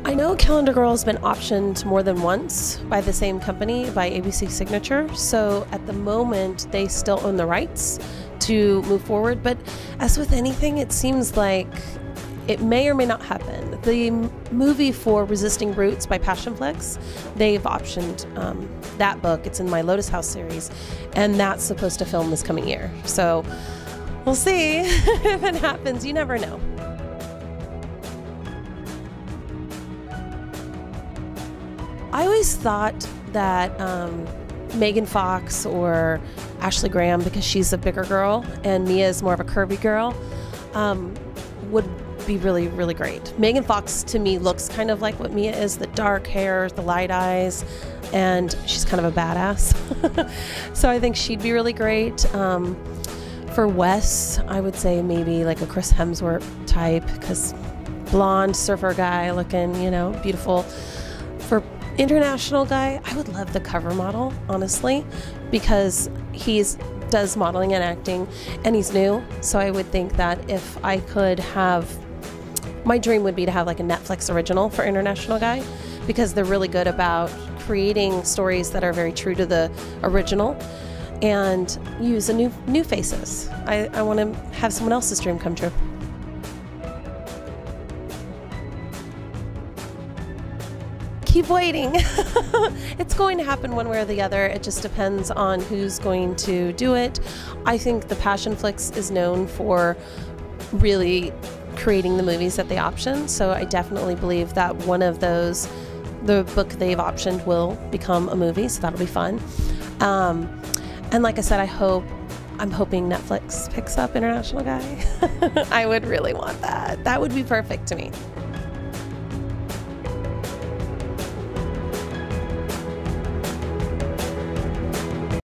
I know Calendar Girl has been optioned more than once by the same company, by ABC Signature, so at the moment they still own the rights to move forward, but as with anything, it seems like it may or may not happen. The movie for Resisting Roots by Passionflix, they've optioned that book. It's in my Lotus House series, and that's supposed to film this coming year. So we'll see if it happens. You never know. I always thought that Megan Fox or Ashley Graham, because she's a bigger girl and Mia is more of a curvy girl, would be really, really great. Megan Fox to me looks kind of like what Mia is, the dark hair, the light eyes, and she's kind of a badass. So I think she'd be really great. For Wes, I would say maybe like a Chris Hemsworth type, because blonde surfer guy looking, you know, beautiful. For international guy, I would love the cover model, honestly, because does modeling and acting, and he's new. So I would think that if I could have, my dream would be to have like a Netflix original for international guy, because they're really good about creating stories that are very true to the original and use a new faces. I want to have someone else's dream come true. Keep waiting. It's going to happen one way or the other. It just depends on who's going to do it. I think the Passionflix is known for really creating the movies that they option, so I definitely believe that one of those, the book they've optioned, will become a movie, so that'll be fun. And like I said, I'm hoping Netflix picks up International Guy. I would really want that. That would be perfect to me.